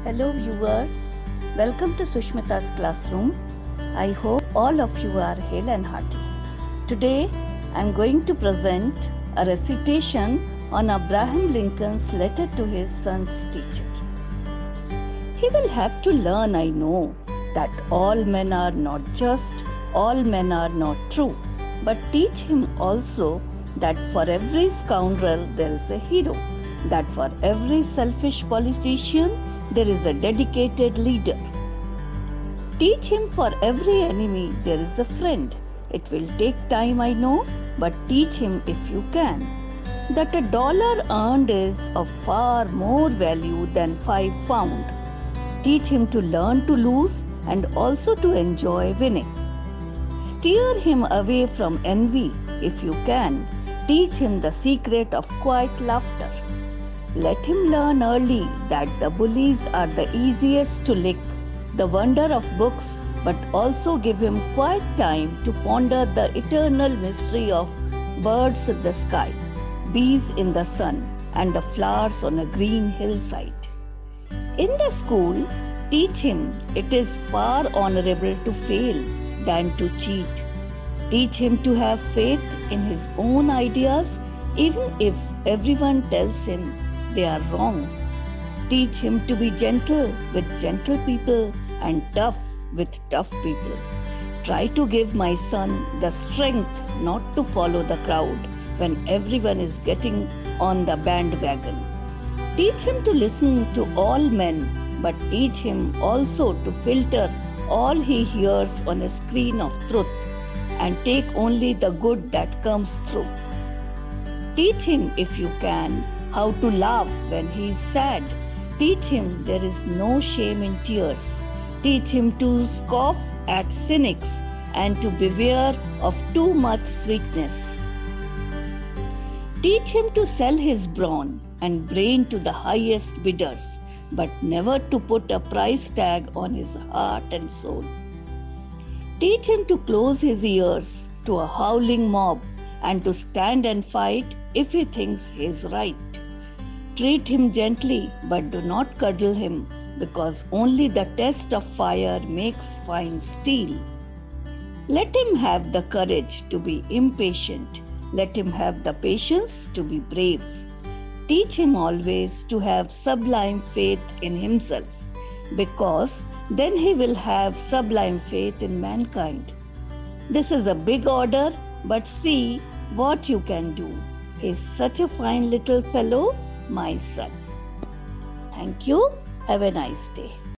Hello viewers, welcome to Sushmita's classroom. I hope all of you are hale and hearty. Today I am going to present a recitation on Abraham Lincoln's letter to his son's teacher. He will have to learn, I know, that all men are not just, all men are not true, but teach him also that for every scoundrel there is a hero, that for every selfish politician there is a dedicated leader. Teach him for every enemy there is a friend. It will take time, I know, but teach him if you can, that $1 earned is of far more value than 5 found. Teach him to learn to lose and also to enjoy winning. Steer him away from envy if you can. Teach him the secret of quiet laughter. Let him learn early that the bullies are the easiest to lick, the wonder of books, but also give him quiet time to ponder the eternal mystery of birds in the sky, bees in the sun, and the flowers on a green hillside. In the school, teach him it is far honorable to fail than to cheat. Teach him to have faith in his own ideas, even if everyone tells him they are wrong. Teach him to be gentle with gentle people and tough with tough people. Try to give my son the strength not to follow the crowd when everyone is getting on the bandwagon. Teach him to listen to all men, but teach him also to filter all he hears on a screen of truth and take only the good that comes through. Teach him, if you can, how to laugh when he is sad. Teach him there is no shame in tears. Teach him to scoff at cynics and to beware of too much sweetness. Teach him to sell his brawn and brain to the highest bidders, but never to put a price tag on his heart and soul. Teach him to close his ears to a howling mob and to stand and fight if he thinks he is right. Treat him gently, but do not cudgel him, because only the test of fire makes fine steel. Let him have the courage to be impatient. Let him have the patience to be brave. Teach him always to have sublime faith in himself, because then he will have sublime faith in mankind. This is a big order, but see what you can do. He is such a fine little fellow, my son. Thank you. Have a nice day.